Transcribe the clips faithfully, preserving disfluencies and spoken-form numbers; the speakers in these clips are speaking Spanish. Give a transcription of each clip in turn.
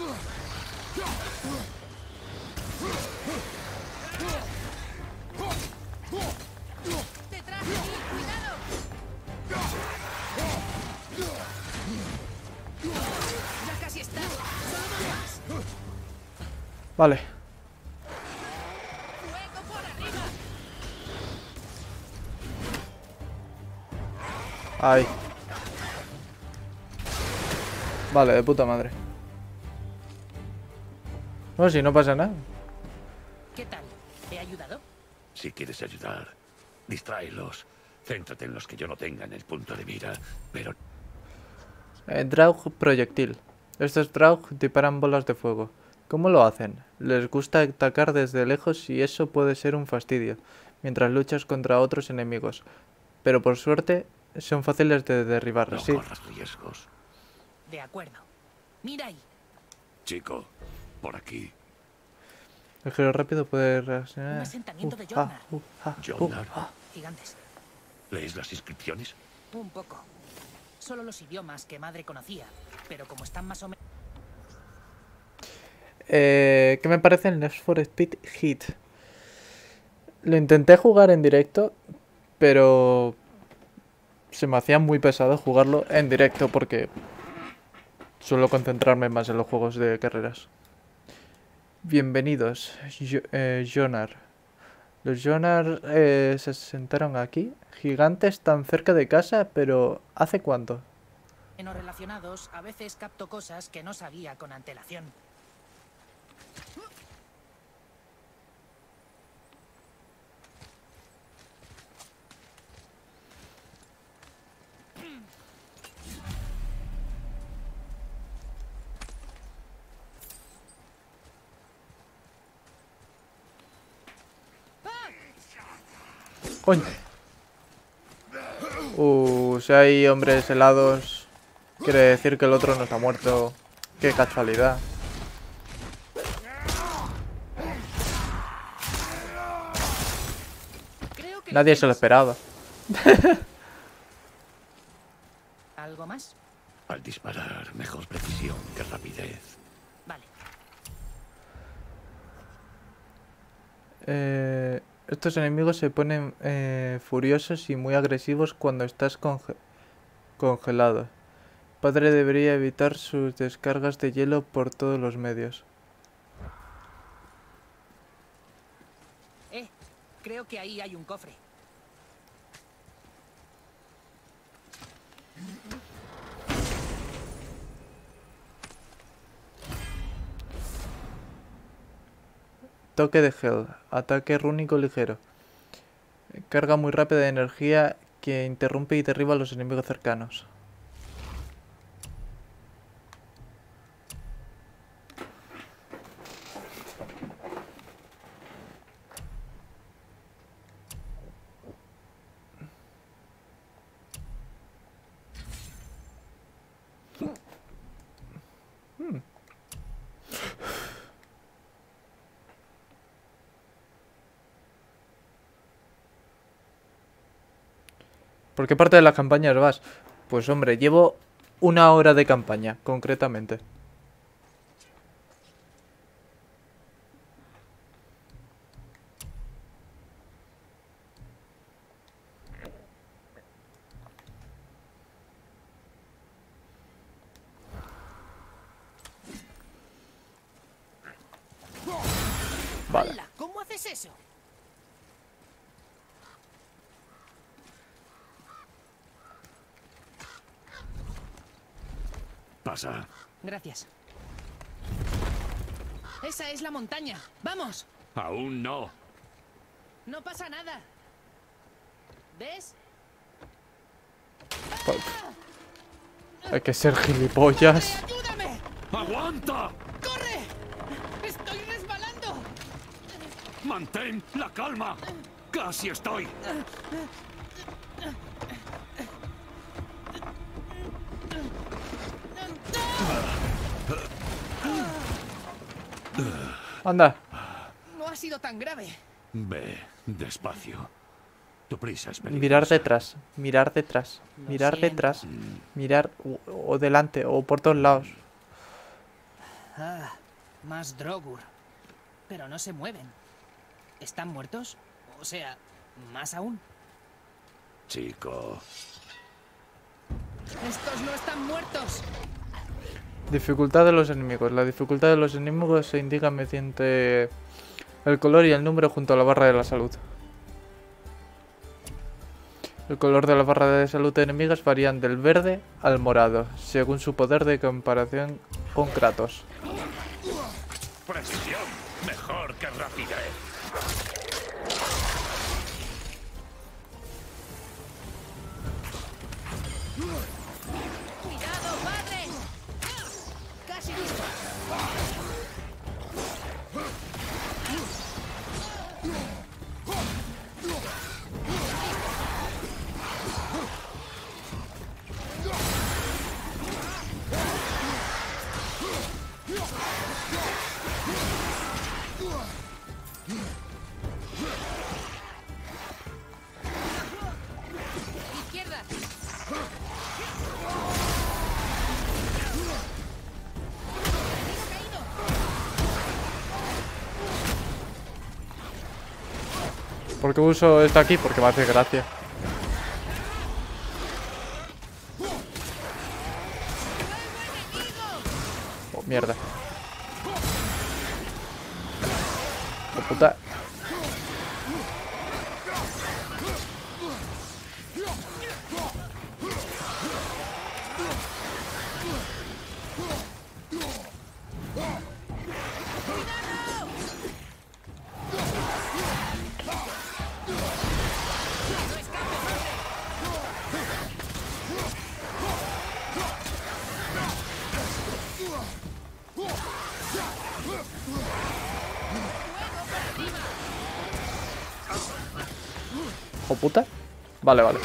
¡Detrás de mí! ¡Cuidado! Ya casi está. Solo dos más. Vale. ¡Fuego por arriba! Ahí. Vale, de puta madre. No, si no pasa nada. ¿Qué tal? ¿He ayudado? Si quieres ayudar, distráelos. Céntrate en los que yo no tenga en el punto de mira, pero... Eh, Draug proyectil. Estos Draug disparan bolas de fuego. ¿Cómo lo hacen? Les gusta atacar desde lejos y eso puede ser un fastidio, mientras luchas contra otros enemigos. Pero por suerte, son fáciles de derribar, no sí. corras riesgos. De acuerdo. Mira ahí. Chico, por aquí. El giro rápido puede reaccionar. Un asentamiento de Uh, ah, Jornar. uh, ah, uh, Jornar. ah. Gigantes. ¿Lees las inscripciones? Un poco. Solo los idiomas que madre conocía. Pero como están más o menos... Eh, ¿Qué me parece el Need for Speed Heat? Lo intenté jugar en directo, pero se me hacía muy pesado jugarlo en directo porque suelo concentrarme más en los juegos de carreras. Bienvenidos, Jo- eh, Jonar. Los Jonar eh, se asentaron aquí. Gigantes tan cerca de casa, pero ¿hace cuánto? relacionados, a veces capto cosas que no sabía con antelación. Coño. Uh, si hay hombres helados, quiere decir que el otro no está muerto. Qué casualidad. Creo que Nadie se lo esperaba. ¿Algo más? Al disparar, mejor precisión que rapidez. Vale. Eh, estos enemigos se ponen eh, furiosos y muy agresivos cuando estás conge- congelado. Padre debería evitar sus descargas de hielo por todos los medios. Eh, creo que ahí hay un cofre. Toque de Hell. Ataque rúnico ligero. Carga muy rápida de energía que interrumpe y derriba a los enemigos cercanos. ¿Por qué parte de las campañas vas? Pues hombre, llevo una hora de campaña, concretamente. Vale. ¡Hala! ¿Cómo haces eso? Pasa. Gracias. Esa es la montaña. ¡Vamos! Aún no. No pasa nada. ¿Ves? Hay que ser gilipollas. ¡Ayúdame! ¡Aguanta! ¡Corre! ¡Estoy resbalando! ¡Mantén la calma! ¡Casi estoy! Anda. No ha sido tan grave. Ve, despacio. Tu prisa es peligrosa. Mirar detrás, mirar detrás, Lo mirar siento. detrás, mirar o, o delante o por todos lados. Ah, más Drogur. Pero no se mueven. ¿Están muertos? O sea, más aún. Chico. ¡Estos no están muertos! Dificultad de los enemigos. La dificultad de los enemigos se indica mediante el color y el número junto a la barra de la salud. El color de la barra de salud de enemigas varían del verde al morado, según su poder de comparación con Kratos. Precisión, mejor que rapidez. ¡Cuidado, padre! ¡Casi listo! ¡Izquierda! ¿Por qué uso esto aquí? Porque me hace gracia. Oh, mierda. Oh, puta. ¿O puta? Vale, vale.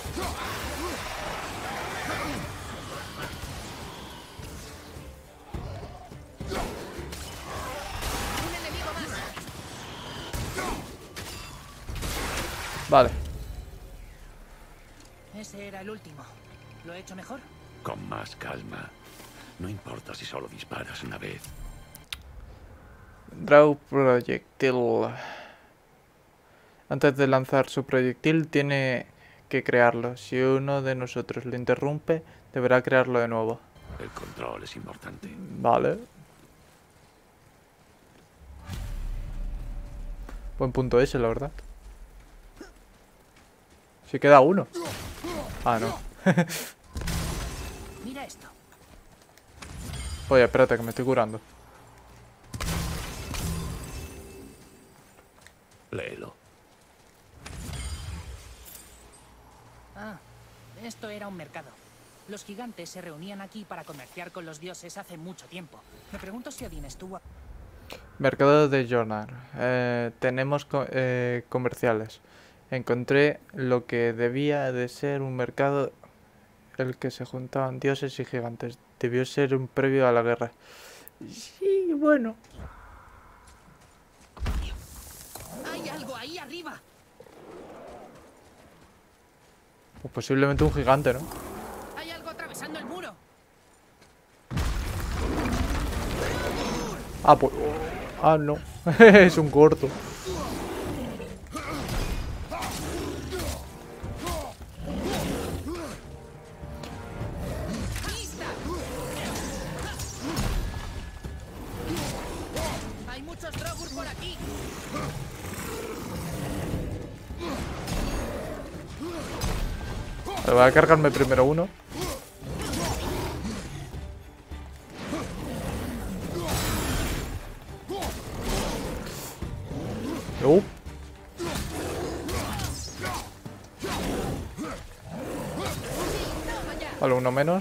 Vale. Ese era el último. ¿Lo he hecho mejor? Con más calma. No importa si solo disparas una vez. Draw proyectil. Antes de lanzar su proyectil tiene que crearlo. Si uno de nosotros lo interrumpe, deberá crearlo de nuevo. El control es importante. Vale. Buen punto ese, la verdad. Si queda uno. Ah, no. Mira esto. Oye, espérate que me estoy curando. Léelo. Ah, esto era un mercado. Los gigantes se reunían aquí para comerciar con los dioses hace mucho tiempo. Me pregunto si Odín estuvo... Mercado de Jornar. Eh, tenemos co eh, comerciales. Encontré lo que debía de ser un mercado el que se juntaban dioses y gigantes. Debió ser un previo a la guerra. Sí, bueno. ¡Hay algo ahí arriba! Pues posiblemente un gigante, ¿no? ¡Hay algo atravesando el muro! Ah, pues... Ah, no. Es un corto. ¡Hay muchos Drogur por aquí! Voy a cargarme primero uno. Uh. Vale, uno menos.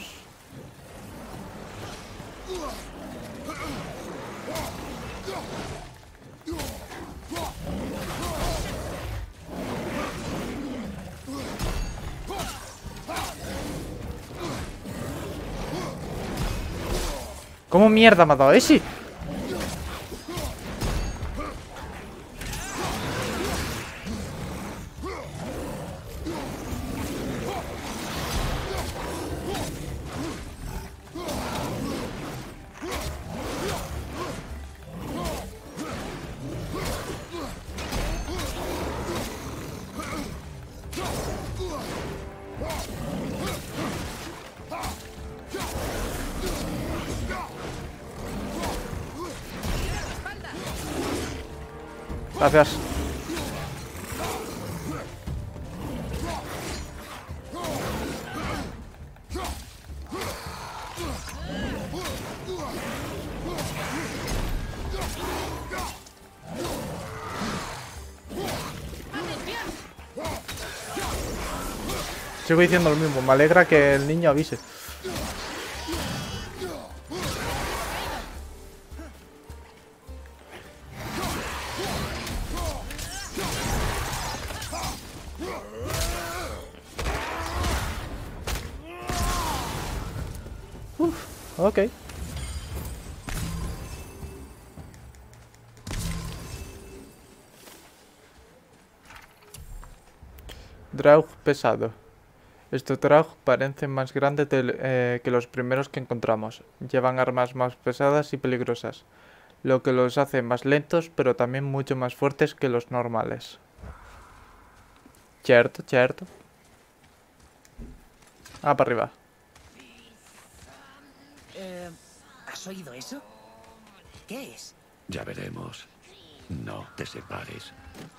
¿Cómo mierda me ha dado ese? Gracias. Sigo diciendo lo mismo, me alegra que el niño avise. Uf, ok. Draug pesado. Estos Draug parecen más grandes de, eh, que los primeros que encontramos. Llevan armas más pesadas y peligrosas, lo que los hace más lentos, pero también mucho más fuertes que los normales. Cierto, cierto. Ah, para arriba. Eh, ¿Has oído eso? ¿Qué es? Ya veremos. No te separes.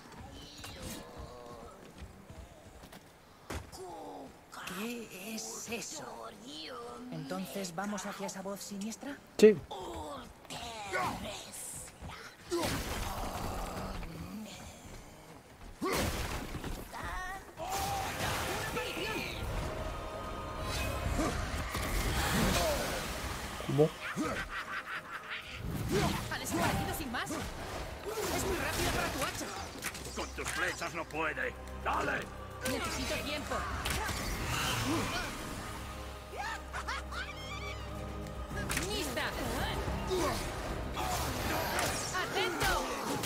¿Qué es eso? ¿Entonces vamos hacia esa voz siniestra? Sí. ¿Cómo? ¿Ha desaparecido sin más? Es muy rápido para tu hacha. Con tus flechas no puede. ¡Dale! Necesito tiempo. ¡Lista! ¡Atento!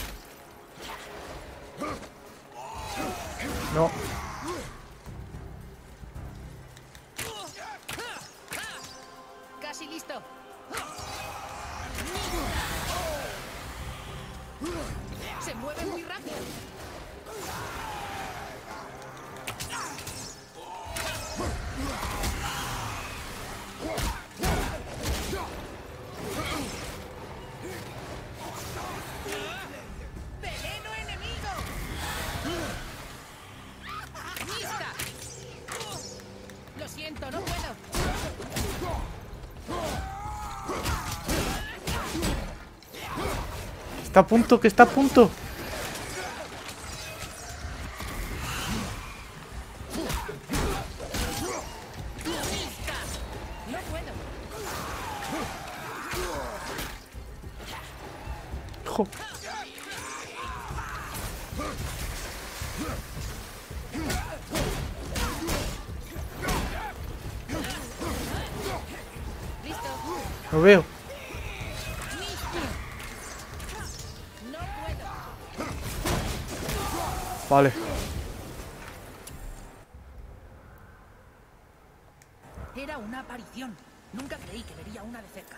No. Casi listo. Se mueve muy rápido. ¡Veneno enemigo! ¡Lista! Lo siento, no puedo. Está a punto, que está a punto. No puedo. Jo. Listo. Lo veo. No puedo. Vale. Era una aparición. Nunca creí que vería una de cerca.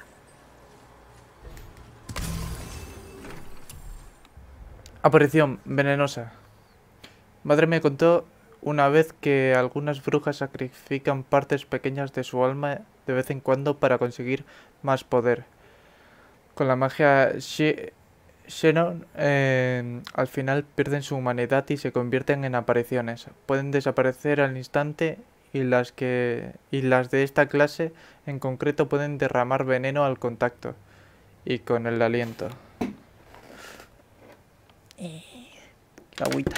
Aparición venenosa. Madre me contó una vez que algunas brujas sacrifican partes pequeñas de su alma de vez en cuando para conseguir más poder. Con la magia She Shannon, eh, al final pierden su humanidad y se convierten en apariciones. Pueden desaparecer al instante y las que y las de esta clase en concreto pueden derramar veneno al contacto y con el aliento. Eh, agüita.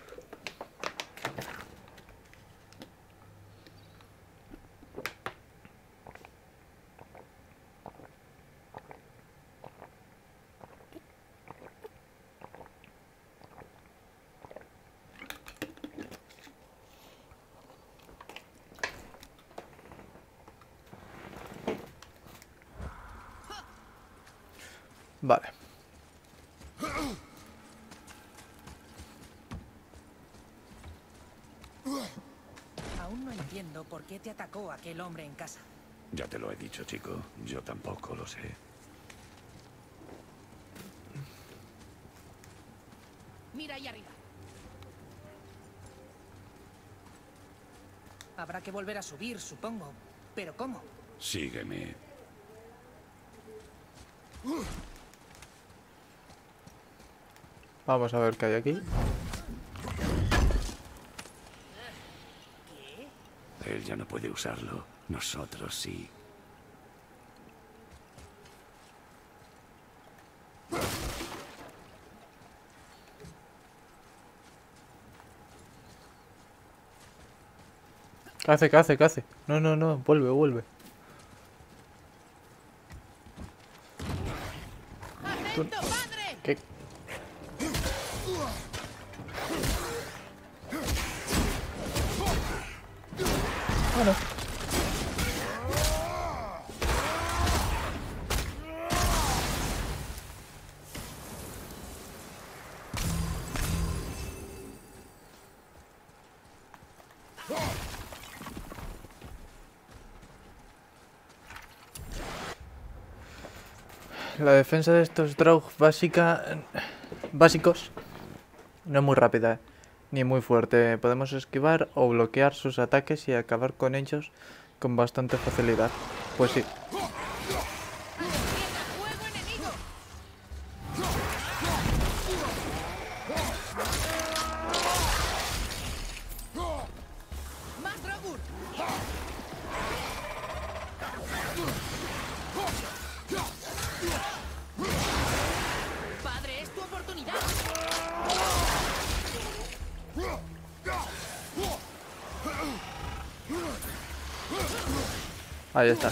Vale. Aún no entiendo por qué te atacó aquel hombre en casa. Ya te lo he dicho, chico. Yo tampoco lo sé. Mira ahí arriba. Habrá que volver a subir, supongo. ¿Pero cómo? Sígueme. Vamos a ver qué hay aquí. Él ya no puede usarlo. Nosotros sí. ¿Qué hace? ¿Qué hace? ¿Qué hace? No, no, no. Vuelve, vuelve. Tú- ¿Qué? Bueno. La defensa de estos Draug básica, básicos no es muy rápida, ¿eh? Ni muy fuerte. Podemos esquivar o bloquear sus ataques y acabar con ellos con bastante facilidad. Pues sí. Padre, es tu oportunidad. Ahí está.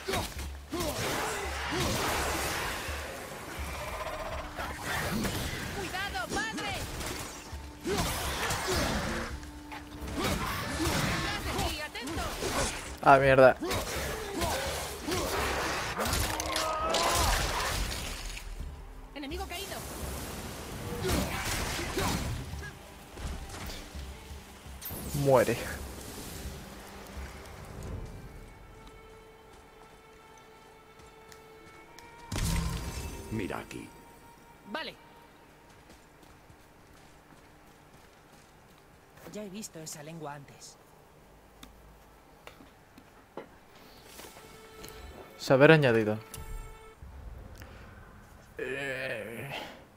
¡Cuidado, padre! ¡Sí, atento! Ah, mierda. ¡Enemigo caído! Muere. Mira aquí. Vale. Ya he visto esa lengua antes. Saber añadido. Eh,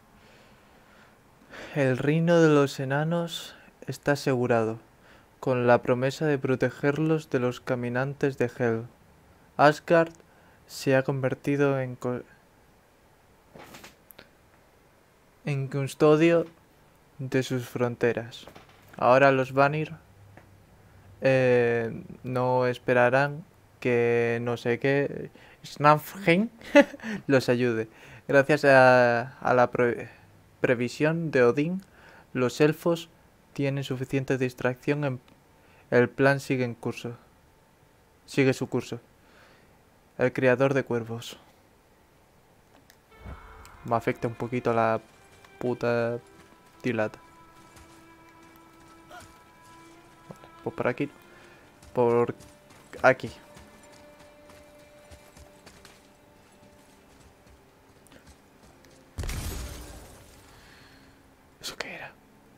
El reino de los enanos está asegurado, con la promesa de protegerlos de los caminantes de Hel. Asgard se ha convertido en, co- en custodio de sus fronteras. Ahora los Vanir eh, no esperarán que no sé qué Snafheim los ayude. Gracias a, a la pre- previsión de Odín, los elfos tienen suficiente distracción. En, el plan sigue en curso. Sigue su curso. El criador de cuervos. Me afecta un poquito la puta tilata. Pues por aquí. Por aquí. ¿Eso qué era?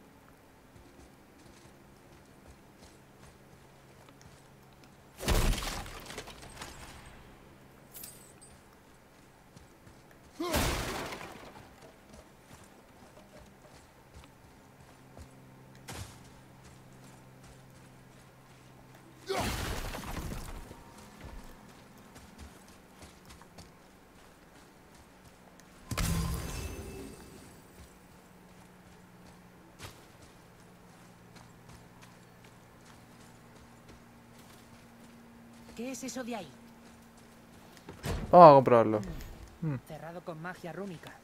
¿Qué es eso de ahí? Vamos a comprobarlo. Hmm. Cerrado con magia rúnica.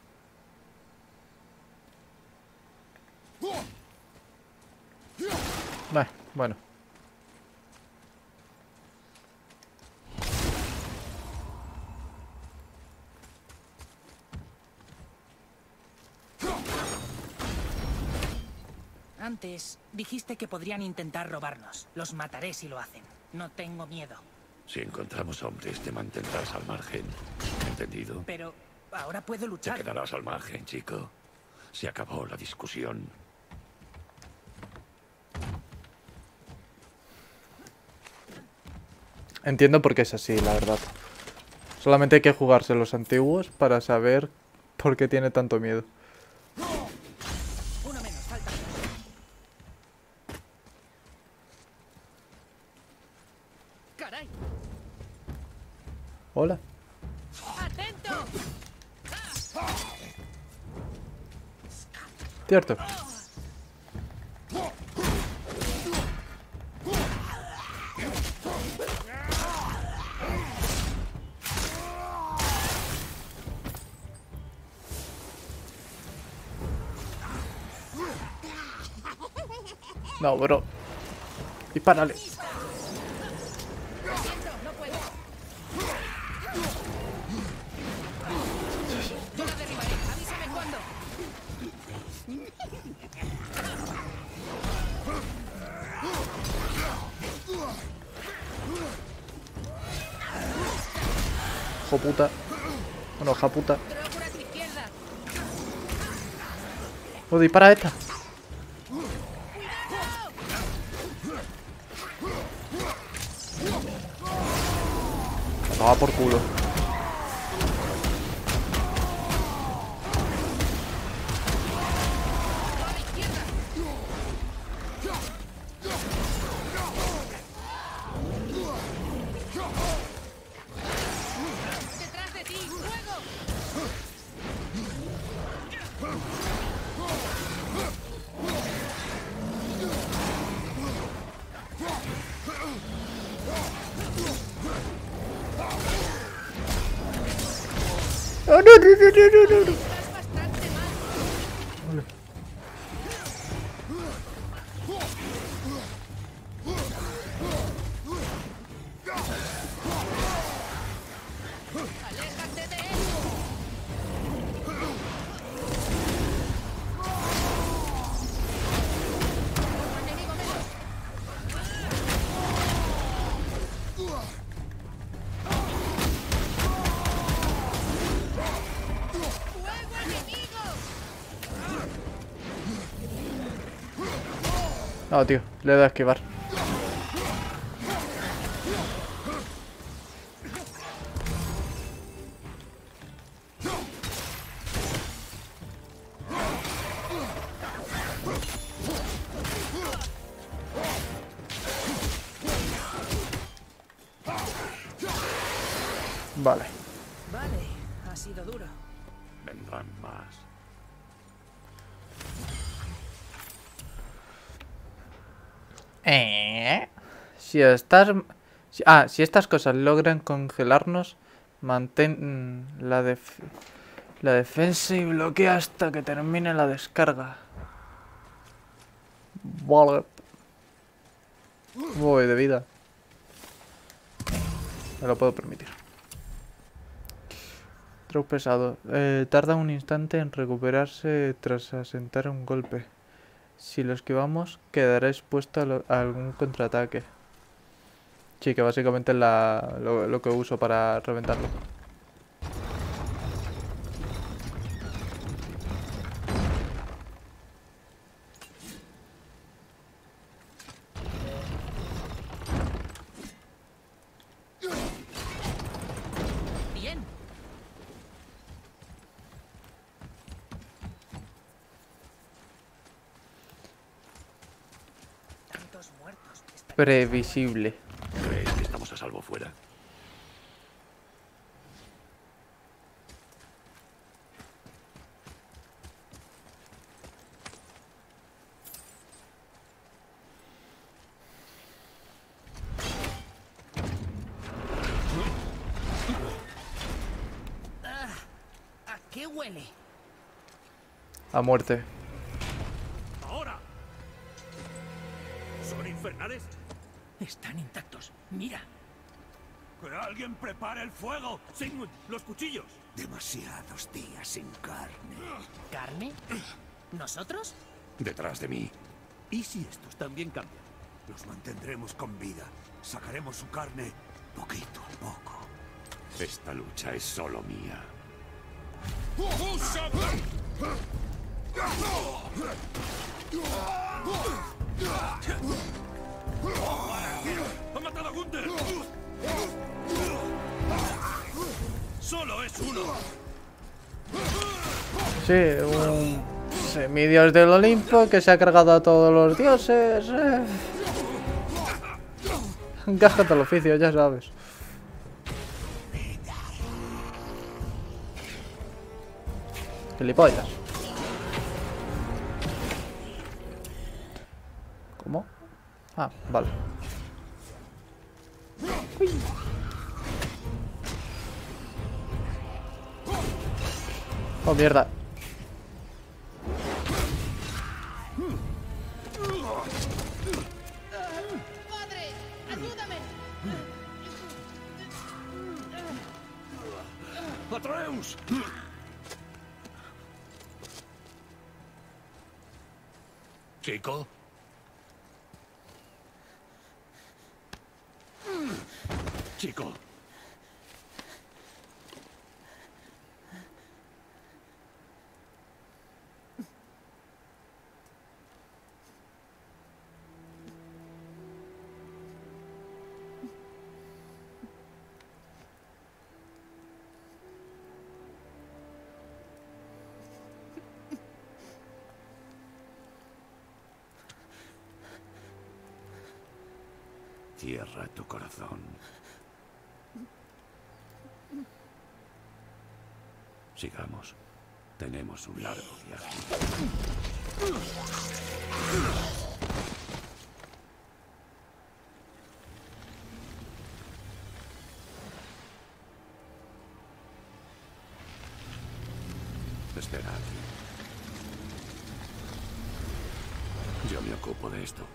Bah, bueno. Antes dijiste que podrían intentar robarnos. Los mataré si lo hacen. No tengo miedo. Si encontramos hombres, te mantendrás al margen. ¿Entendido? Pero ahora puedo Te luchar. quedarás al margen, chico. Se acabó la discusión. Entiendo por qué es así, la verdad. Solamente hay que jugarse los antiguos para saber por qué tiene tanto miedo. Cierto. No, bro. Dispárale. Hijo puta. Bueno, hija puta. Oh, dispara a esta. Va por culo. ¡Detrás de ti! ¡Fuego! Oh, no, no, no, no, no, no. Estás bastante mal. Vale. ¡Aléjate de él! ¡Otro enemigo menos! ¡Fuego enemigo! No, tío, le he dado a esquivar. Vale. Vale, ha sido duro. Vendrán más. Eh. Si estas... si- ah, si estas cosas logran congelarnos, mantén mm, la, def la defensa y bloquea hasta que termine la descarga. Vale. Voy de vida. Me lo puedo permitir. Drop pesado. Eh, tarda un instante en recuperarse tras asentar un golpe. Si lo esquivamos, quedará expuesto a, lo- a algún contraataque. Sí, que básicamente es la, lo, lo que uso para reventarlo. Bien. Tantos muertos. Está- Previsible. ¿Crees que estamos a salvo fuera? ¿A qué huele? A muerte. ¡Ahora! ¿Son infernales? Están intactos. Mira. ¡Que alguien prepare el fuego! ¡Sigmund, los cuchillos! Demasiados días sin carne. ¿Carne? ¿Nosotros? Detrás de mí. ¿Y si estos también cambian? Los mantendremos con vida. Sacaremos su carne poquito a poco. Esta lucha es solo mía. ¡Ha matado a Gunther! ¡Solo es uno! Sí, un semidios del Olimpo que se ha cargado a todos los dioses. Eh. Encájate al oficio, ya sabes. Gilipollas. Ah, vale. Uy. Oh, mierda. ¡Padre! ¡Ayúdame! ¡Atreus! ¿Chico? Chico. Cierra tu corazón. Sigamos. Tenemos un largo viaje. Espera aquí. Yo me ocupo de esto.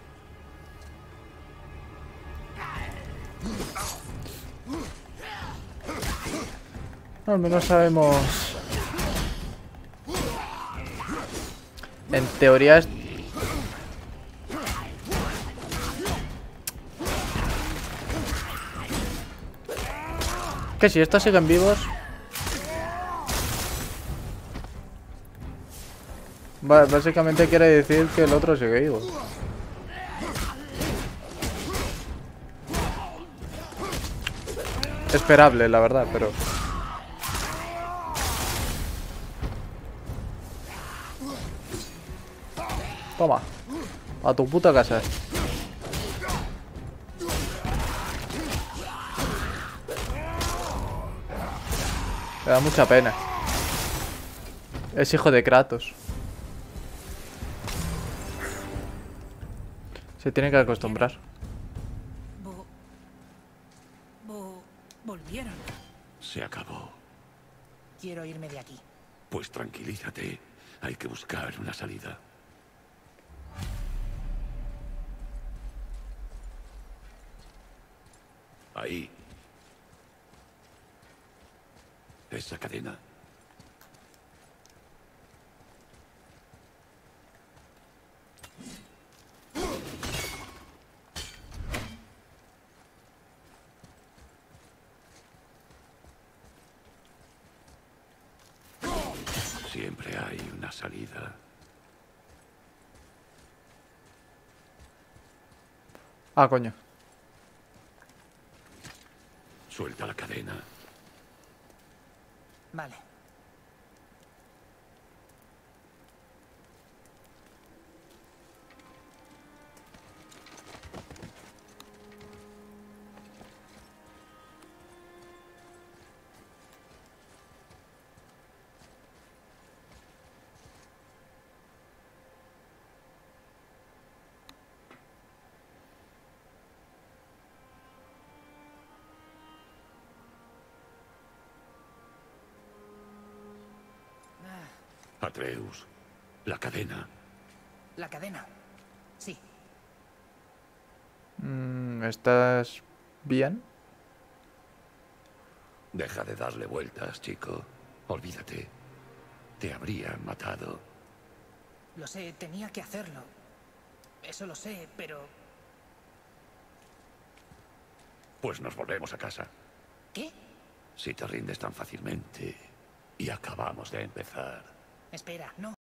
Al menos sabemos. En teoría es... que si estos siguen vivos... Ba- básicamente quiere decir que el otro sigue vivo. Esperable, la verdad, pero... Toma. A tu puta casa. Me da mucha pena. Es hijo de Kratos. Se tiene que acostumbrar. Vo- vo- volvieron. Se acabó. Quiero irme de aquí. Pues tranquilízate. Hay que buscar una salida. Ahí. Esa cadena. Siempre hay una salida. Ah, coño. Suelta la cadena. Vale. Atreus. La cadena. La cadena. Sí. Mm, ¿estás bien? Deja de darle vueltas, chico. Olvídate. Te habrían matado. Lo sé, tenía que hacerlo. Eso lo sé, pero... Pues nos volvemos a casa. ¿Qué? Si te rindes tan fácilmente. Y acabamos de empezar. Espera, no.